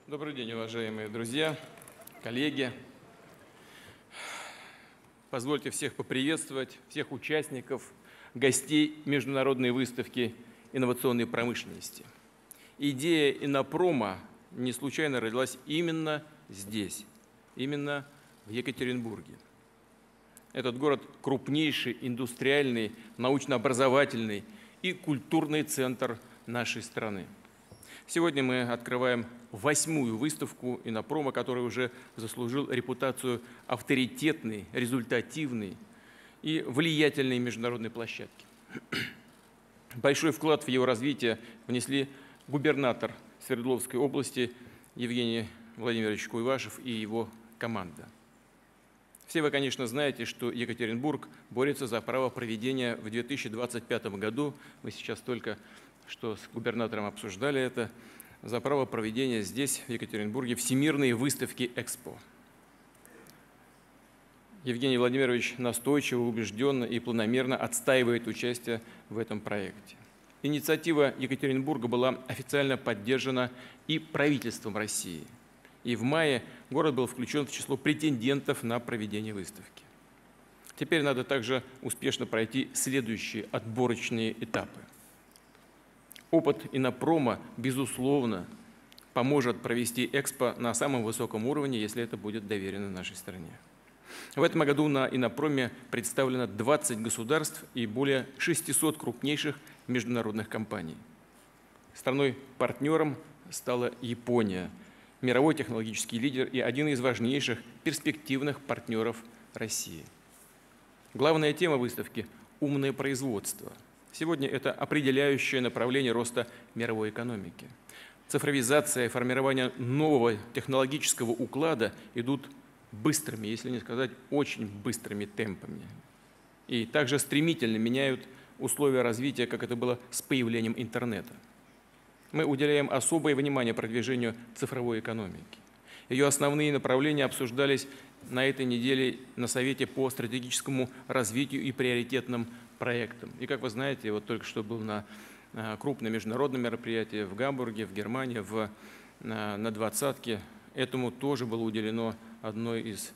Добрый день, уважаемые друзья, коллеги. Позвольте всех поприветствовать, всех участников, гостей международной выставки инновационной промышленности. Идея Иннопрома не случайно родилась именно здесь, именно в Екатеринбурге. Этот город – крупнейший индустриальный, научно-образовательный и культурный центр нашей страны. Сегодня мы открываем 8-ю выставку Иннопрома, который уже заслужил репутацию авторитетной, результативной и влиятельной международной площадки. Большой вклад в его развитие внесли губернатор Свердловской области Евгений Владимирович Куйвашев и его команда. Все вы, конечно, знаете, что Екатеринбург борется за право проведения в 2025 году, мы сейчас только что с губернатором обсуждали это, за право проведения здесь, в Екатеринбурге, Всемирной выставки «Экспо». Евгений Владимирович настойчиво, убежденно и планомерно отстаивает участие в этом проекте. Инициатива Екатеринбурга была официально поддержана и правительством России. И в мае город был включен в число претендентов на проведение выставки. Теперь надо также успешно пройти следующие отборочные этапы. Опыт Иннопрома, безусловно, поможет провести Экспо на самом высоком уровне, если это будет доверено нашей стране. В этом году на Иннопроме представлено 20 государств и более 600 крупнейших международных компаний. Страной-партнером стала Япония, мировой технологический лидер и один из важнейших перспективных партнеров России. Главная тема выставки – умное производство. Сегодня это определяющее направление роста мировой экономики. Цифровизация и формирование нового технологического уклада идут быстрыми, если не сказать очень быстрыми темпами. И также стремительно меняют условия развития, как это было с появлением интернета. Мы уделяем особое внимание продвижению цифровой экономики. Ее основные направления обсуждались на этой неделе на Совете по стратегическому развитию и приоритетным проектам. И, как вы знаете, вот только что был на крупном международном мероприятии в Гамбурге, в Германии, на двадцатке. Этому тоже было уделено одно из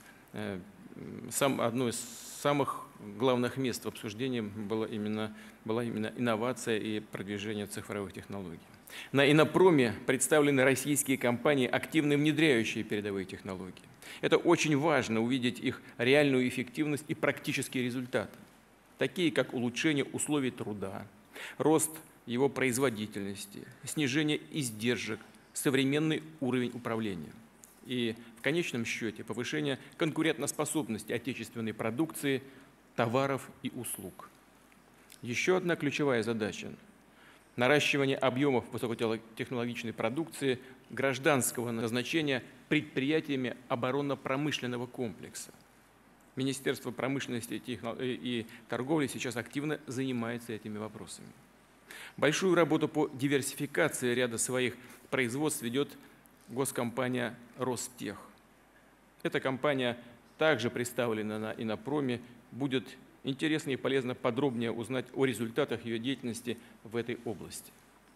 самых главных мест в обсуждении была именно инновация и продвижение цифровых технологий. На Иннопроме представлены российские компании, активно внедряющие передовые технологии. Это очень важно увидеть их реальную эффективность и практические результаты, такие как улучшение условий труда, рост его производительности, снижение издержек, современный уровень управления и, в конечном счете, повышение конкурентоспособности отечественной продукции, товаров и услуг. Еще одна ключевая задача – наращивание объемов высокотехнологичной продукции гражданского назначения предприятиями оборонно-промышленного комплекса. Министерство промышленности и торговли сейчас активно занимается этими вопросами. Большую работу по диверсификации ряда своих производств ведет госкомпания «Ростех». Эта компания также представлена на Иннопроме. Будет интересно и полезно подробнее узнать о результатах ее деятельности в этой области.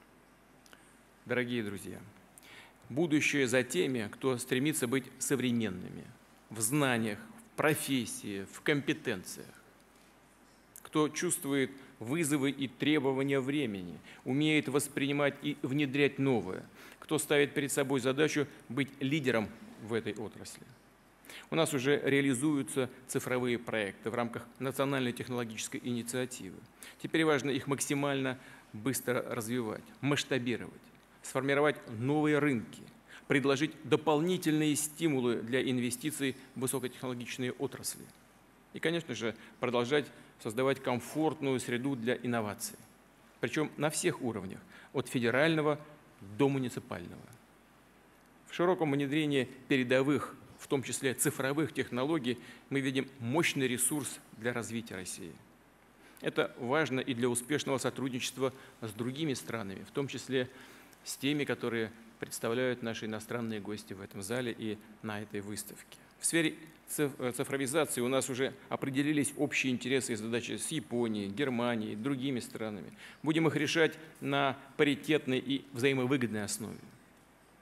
Дорогие друзья, будущее за теми, кто стремится быть современными в знаниях, в профессии, в компетенциях, кто чувствует вызовы и требования времени, умеет воспринимать и внедрять новое, кто ставит перед собой задачу быть лидером в этой отрасли. У нас уже реализуются цифровые проекты в рамках национальной технологической инициативы. Теперь важно их максимально быстро развивать, масштабировать, сформировать новые рынки, предложить дополнительные стимулы для инвестиций в высокотехнологичные отрасли. И, конечно же, продолжать создавать комфортную среду для инноваций. Причем на всех уровнях, от федерального до муниципального. В широком внедрении передовых, в том числе цифровых технологий, мы видим мощный ресурс для развития России. Это важно и для успешного сотрудничества с другими странами, в том числе с теми, которые представляют наши иностранные гости в этом зале и на этой выставке. В сфере цифровизации у нас уже определились общие интересы и задачи с Японией, Германией, другими странами. Будем их решать на паритетной и взаимовыгодной основе.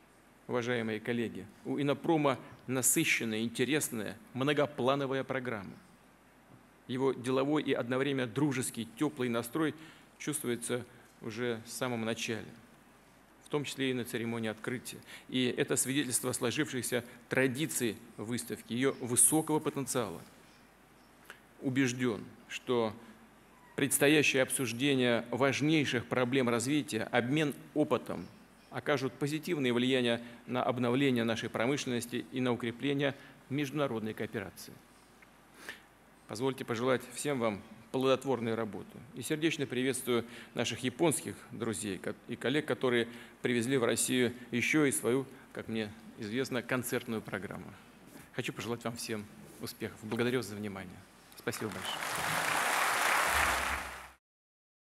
уважаемые коллеги, у Иннопрома насыщенная, интересная, многоплановая программа. Его деловой и одновременно дружеский, теплый настрой чувствуется уже в самом начале, в том числе и на церемонии открытия. И это свидетельство сложившихся традиций выставки, ее высокого потенциала. Убежден, что предстоящее обсуждение важнейших проблем развития, обмен опытом окажут позитивное влияние на обновление нашей промышленности и на укрепление международной кооперации. Позвольте пожелать всем вам плодотворной работы. И сердечно приветствую наших японских друзей и коллег, которые привезли в Россию еще и свою, как мне известно, концертную программу. Хочу пожелать вам всем успехов. Благодарю вас за внимание. Спасибо большое.